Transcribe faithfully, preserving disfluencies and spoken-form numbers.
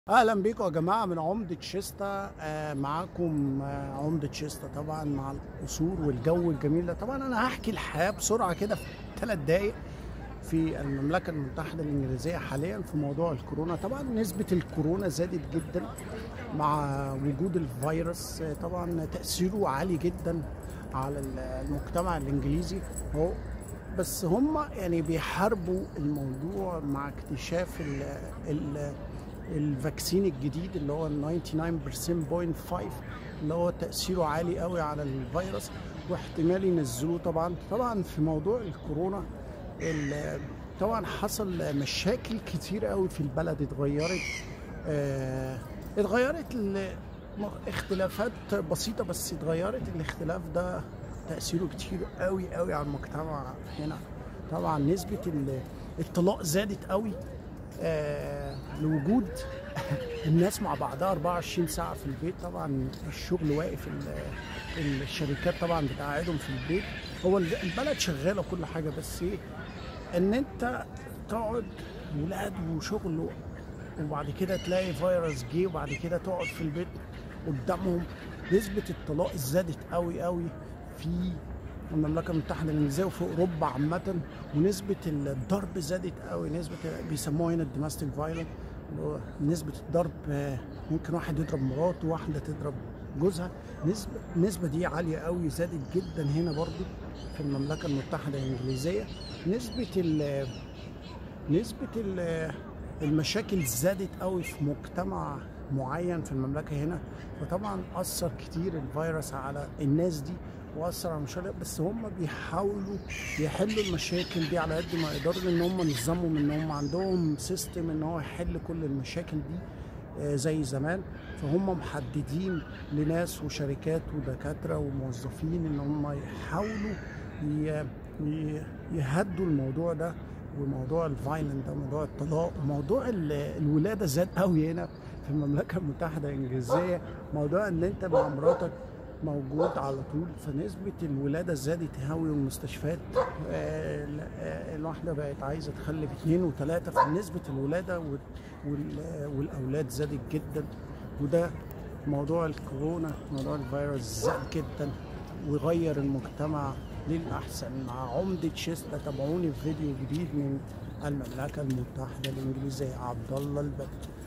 اهلا بيكم يا جماعه من عمده شيستا. آه معاكم آه عمده شيستا طبعا مع القصور والجو الجميل ده. طبعا انا هحكي الحياه بسرعه كده في ثلاث دقائق في المملكه المتحده الانجليزيه حاليا في موضوع الكورونا. طبعا نسبه الكورونا زادت جدا مع وجود الفيروس. آه طبعا تاثيره عالي جدا على المجتمع الانجليزي اهو. بس هم يعني بيحاربوا الموضوع مع اكتشاف ال ال الفاكسين الجديد اللي هو تسعة وتسعين فاصلة خمسة اللي هو تأثيره عالي قوي على الفيروس، واحتمال ينزلوه. طبعا طبعا في موضوع الكورونا طبعا حصل مشاكل كتير قوي في البلد. اتغيرت اه اتغيرت اختلافات بسيطة، بس اتغيرت. الاختلاف ده تأثيره كتير قوي قوي على المجتمع هنا. طبعا نسبة الطلاق زادت قوي آه لوجود الناس مع بعضها أربعة وعشرين ساعة في البيت. طبعا الشغل واقف، الشركات طبعا بتقعدهم في البيت. هو البلد شغالة كل حاجة، بس ايه ان انت تقعد ولاد وشغل وبعد كده تلاقي فيروس جه وبعد كده تقعد في البيت قدامهم. نسبة الطلاق زادت قوي قوي في المملكة المتحدة الإنجليزية وفي أوروبا عامة، ونسبة الضرب زادت قوي. نسبة بيسموها هنا الدوماستيك فايلنس، نسبة الضرب ممكن واحد يضرب مراته وواحدة تضرب جوزها. نسبة النسبة دي عالية قوي، زادت جدا هنا برضو في المملكة المتحدة الإنجليزية. نسبة ال نسبة ال المشاكل زادت قوي في مجتمع معين في المملكة هنا. فطبعا أثر كتير الفيروس على الناس دي واثر على المشاريع، بس هم بيحاولوا يحلوا المشاكل دي على قد ما يقدروا، ان هم نظموا ان هم عندهم سيستم ان هو يحل كل المشاكل دي زي زمان. فهم محددين لناس وشركات ودكاتره وموظفين ان هم يحاولوا يهدوا الموضوع ده، وموضوع الفايلنت ده، موضوع الطلاق وموضوع الولاده زاد قوي هنا في المملكه المتحده الانجليزيه. موضوع ان انت مع مراتك موجود على طول، فنسبة الولادة زادت قوي، والمستشفيات الواحدة بقت عايزة تخلف اتنين وتلاتة، فنسبة الولادة والأولاد زادت جدا. وده موضوع الكورونا، موضوع الفيروس زاد جدا وغير المجتمع للأحسن. مع عمدة شيستا تابعوني في فيديو جديد من المملكة المتحدة الإنجليزية. عبد الله البدري.